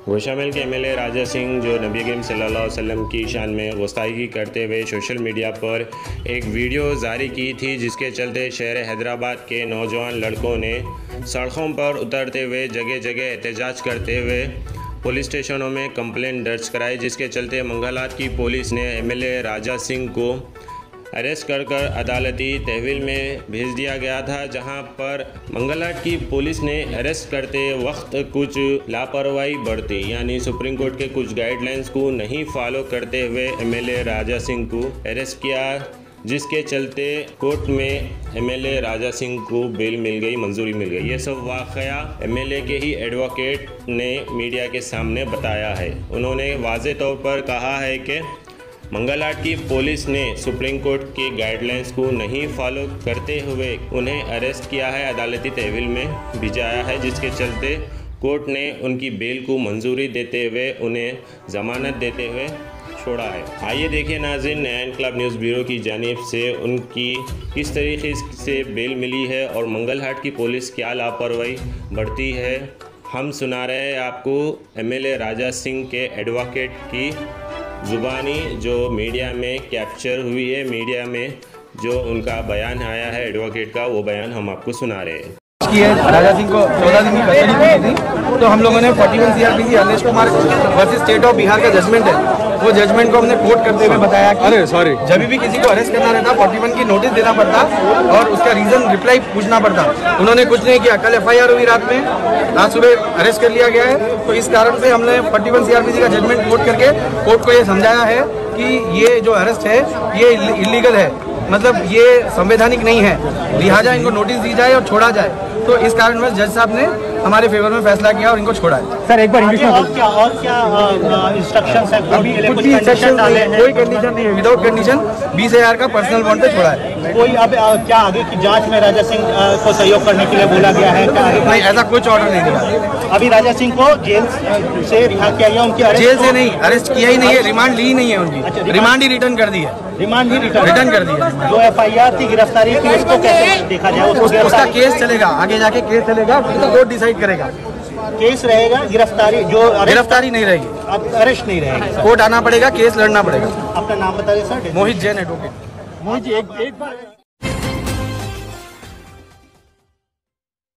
गोशामिल के एमएलए राजा सिंह जो नबी करीम सल्लल्लाहु अलैहि वसल्लम की शान में गुस्ताखी करते हुए सोशल मीडिया पर एक वीडियो जारी की थी, जिसके चलते शहर हैदराबाद के नौजवान लड़कों ने सड़कों पर उतरते हुए जगह जगह एहतजाज करते हुए पुलिस स्टेशनों में कंप्लेंट दर्ज कराई, जिसके चलते मंगलवार की पुलिस ने एमएलए राजा सिंह को अरेस्ट कर अदालती तहवील में भेज दिया गया था, जहां पर मंगलवार की पुलिस ने अरेस्ट करते वक्त कुछ लापरवाही बरती, यानी सुप्रीम कोर्ट के कुछ गाइडलाइंस को नहीं फॉलो करते हुए एमएलए राजा सिंह को अरेस्ट किया, जिसके चलते कोर्ट में एमएलए राजा सिंह को बेल मिल गई, मंजूरी मिल गई। ये सब वाक़या एमएलए के ही एडवोकेट ने मीडिया के सामने बताया है। उन्होंने वाज़े तौर पर कहा है कि मंगलवार की पुलिस ने सुप्रीम कोर्ट के गाइडलाइंस को नहीं फॉलो करते हुए उन्हें अरेस्ट किया है, अदालती तहवील में भिजाया है, जिसके चलते कोर्ट ने उनकी बेल को मंजूरी देते हुए उन्हें ज़मानत देते हुए छोड़ा है। आइए देखिए नाज़रीन, नया इनकलाब न्यूज़ ब्यूरो की जानिब से उनकी किस तरीके से बेल मिली है और मंगलहाट की पुलिस क्या लापरवाही बरती है। हम सुना रहे हैं आपको एमएलए राजा सिंह के एडवोकेट की ज़ुबानी जो मीडिया में कैप्चर हुई है, मीडिया में जो उनका बयान आया है एडवोकेट का, वो बयान हम आपको सुना रहे हैं। राजा सिंह को 14 दिन की कस्टडी दी थी, तो हम लोगों ने 41 CRPC Anish Kumar versus state of Bihar का जजमेंट है, वो जजमेंट को हमने कोट करते हुए बताया कि जब भी किसी को अरेस्ट करना रहता 41 की नोटिस देना पड़ता और उसका रीजन रिप्लाई पूछना पड़ता। उन्होंने कुछ नहीं किया। कल FIR हुई रात में, आज सुबह अरेस्ट कर लिया गया है। तो इस कारण से हमने 41 CRPC का जजमेंट कोट करके कोर्ट को ये समझाया है कि ये जो अरेस्ट है ये इलीगल है, मतलब ये संवैधानिक नहीं है, लिहाजा इनको नोटिस दी जाए और छोड़ा जाए। तो इस कारण में जज साहब ने हमारे फेवर में फैसला किया और इनको छोड़ा है। सर एक बार इंग्लिश में और क्या इंस्ट्रक्शंस है? कोई इंस्ट्रक्शन नहीं है, कोई कंडीशन नहीं है, विदाउट कंडीशन 20,000 का पर्सनल बॉन्ड पे छोड़ा है। कोई अब क्या आगे की जांच में राजा सिंह को सहयोग करने के लिए बोला गया है? नहीं, ऐसा कुछ ऑर्डर नहीं दिया। अभी राजा सिंह को जेल से रिहा किया गया, उनकी जेल से नहीं, अरेस्ट किया ही नहीं है, रिमांड ली ही नहीं है उनकी, रिमांड ही रिटर्न कर दी है। रिमांड ही रिटर्न कर दी है। जो FIR थी गिरफ्तारी की, उसको कैसे देखा जाए? उसका केस चलेगा, आगे जाके केस चलेगा, कोर्ट डिसाइड करेगा। केस रहेगा, गिरफ्तारी गिरफ्तारी नहीं रहेगी, अब अरेस्ट नहीं रहेगा, कोर्ट आना पड़ेगा, केस लड़ना पड़ेगा। आपका नाम बता दें सर। मोहित जैन एडवोकेट। मोहित जी एक बार